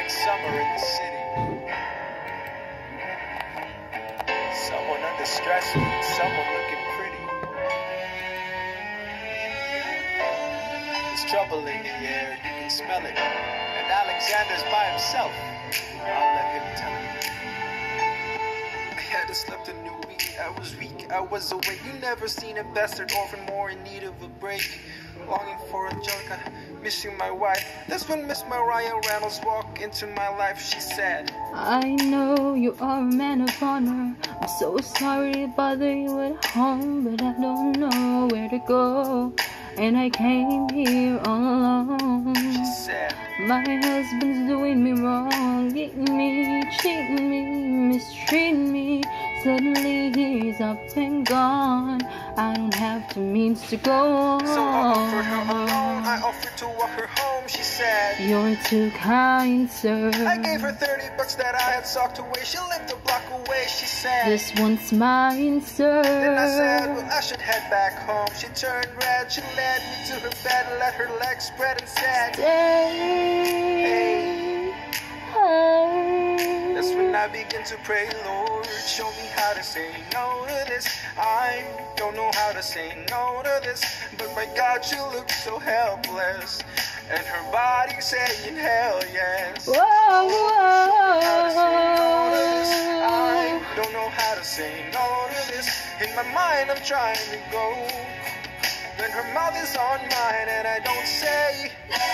like summer in the city. Someone under stress, someone looking pretty. There's trouble in the air, you can smell it. And Alexander's by himself. I'll let him tell it. I hadn't slept a new week, I was weak, I was awake. You never seen a bastard orphan more in need of a break. Longing for Angelica, missing my wife. That's when Miss Mariah Reynolds walked into my life. She said, I know you are a man of honor. I'm so sorry to bother you at home, but I don't know where to go, and I came here all alone. She said, my husband's doing me wrong, getting me, cheating me, mistreating me. Suddenly he's up and gone. I don't have the means to go on. So I offered her a loan, I offered to walk her home. She said, you're too kind, sir. I gave her $30 that I had socked away. She lived a block away. She said, this one's mine, sir. Then I said, well, I should head back home. She turned red, she led me to her bed, let her legs spread and said, stay. That's when I begin to pray, Lord, show me how to say no to this. I don't know how to say no to this, but my God, she looks so helpless, and her body saying hell yes. Whoa, whoa. I don't know how to say no to this. In my mind, I'm trying to go, when her mouth is on mine, and I don't say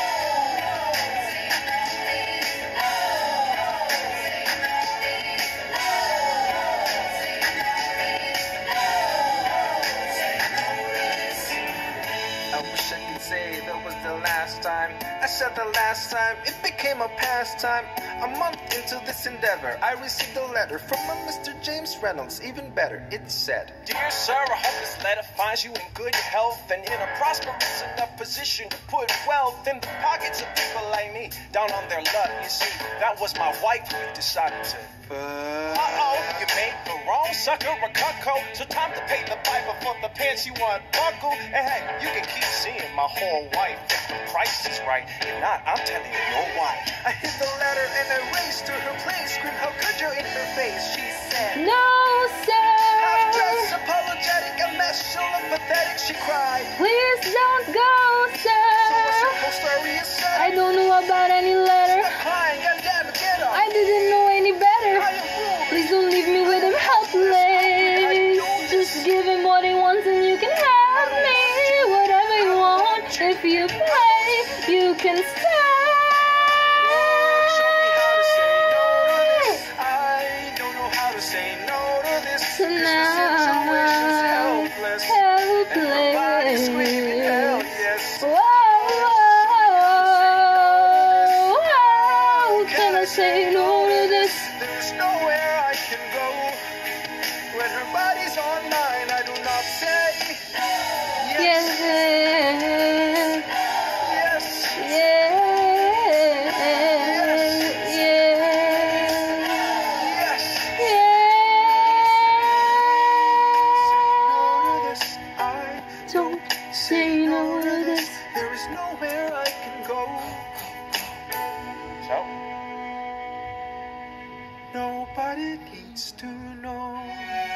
say that was the last time. I said the last time, it became a pastime. A month into this endeavor, I received a letter from a Mr. James Reynolds. Even better, it said, Dear sir, I hope this letter finds you in good health and in a prosperous enough position to put wealth in the pockets of people like me, down on their luck. You see, that was my wife who decided to uh-oh, you made the wrong sucker a cuckold. So time to pay the piper for the pants you unbuckle. And hey, you can keep seeing my whole wife if the price is right. If not, I'm telling you, you're white. I hit the letter and I raced to her place. Screamed, how could you in her face? She said, no, sir. I'm just apologetic, a mess, so pathetic, she cried. Please don't go, sir. So what's your whole story is, sir? I don't know about any letter. Stop crying, goddammit, get up. I didn't know any better. Please don't leave me with him helpless. Just give him what he wants and you can have me. Whatever you want, if you pay, you can stay. Show me how to say no to this. I don't know how to say no to this. Tonight, situation's helpless. helpless. And her body screaming hell yes. Whoa, how can I say no to this? There's nowhere I can go. When her body's on mine, I do not say yes. Yes, Yes. yes, Yes. don't say no to this. There is nowhere I can go. So, nobody needs to know.